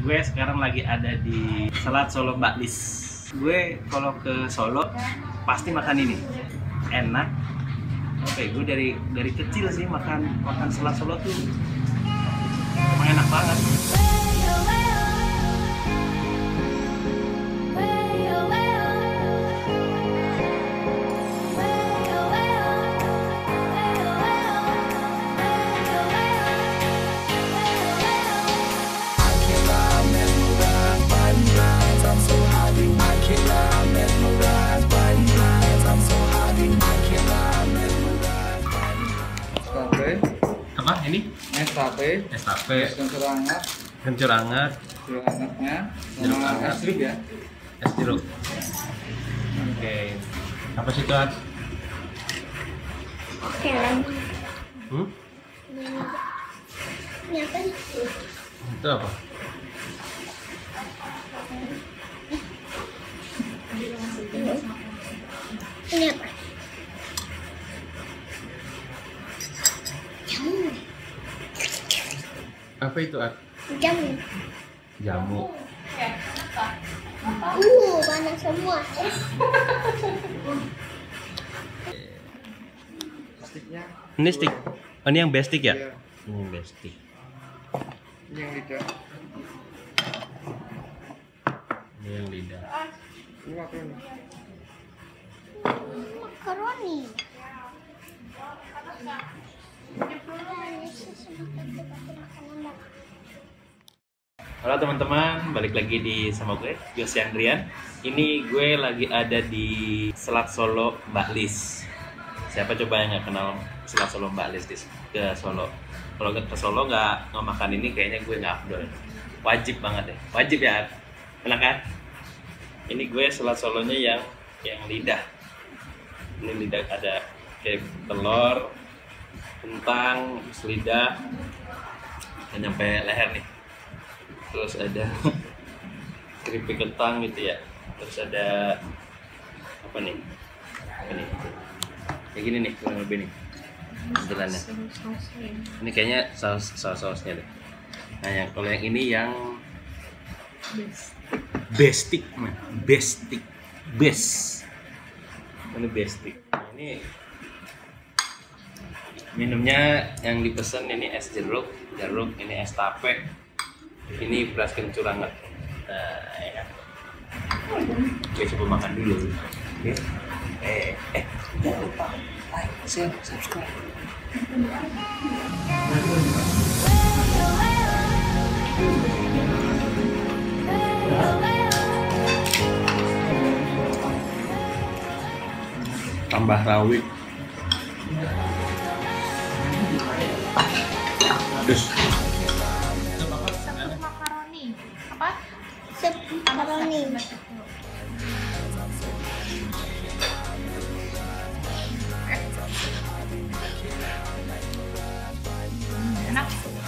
Gue sekarang lagi ada di Selat Solo Mbak Lis. Gue kalau ke Solo pasti makan ini, enak. Oke, gue dari kecil sih makan selat Solo tuh emang enak banget. Apa ini? Es tape, kencur hangat, kencur hangat, jeruk hangatnya, es jeruk ya. es jeruk. Oke. Apa sih tuan? Ini apa nih? Itu apa? Ini apa? Jamu. Apa itu? Jamu. Jamu. Banyak semua. Stiknya, Ini stick. Oh, ini yang best stick ya? iya. Ini best stick. Ini yang lidah. Ini yang lidah. Ini makaroni. Makaroni. Halo teman-teman, balik lagi sama gue, Yosi Andrian. Ini gue lagi ada di Selat Solo Mbak Lis. Siapa coba yang nggak kenal Selat Solo Mbak Lis ke Solo? Kalau ke Solo nggak makan ini, kayaknya gue nggak afdol. Wajib banget ya, wajib ya. Enak kan? Ini gue Selat Solonya yang lidah. Ini lidah ada kayak telur, kentang, lidah, dan nyampe leher nih. Terus ada keripik kentang gitu ya. Terus ada apa nih? Kayak gini nih, kurang lebih nih bentukannya. Ini kayaknya sausnya deh. Nah, kalau yang ini yang bestik, ini bestik. Nah, ini minumnya yang dipesan ini es jeruk, ini es tape, ini beras kencur hangat. Nah, ya. Oke, coba makan dulu. Oke. Jangan lupa like, share, subscribe. Tambah rawit. Terus makaroni. Apa? Sup makaroni. Enak.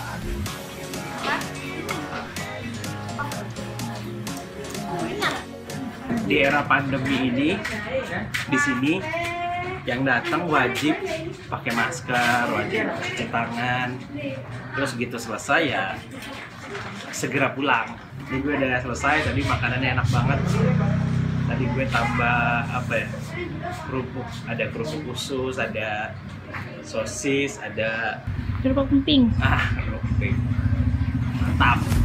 di era pandemi ini, di sini yang datang wajib pakai masker, wajib cuci tangan. Terus gitu selesai ya segera pulang. Jadi gue udah selesai, tadi makanannya enak banget. Tadi gue tambah apa ya, kerupuk, ada kerupuk usus, ada sosis, ada Kerupuk emping. kerupuk. Mantap.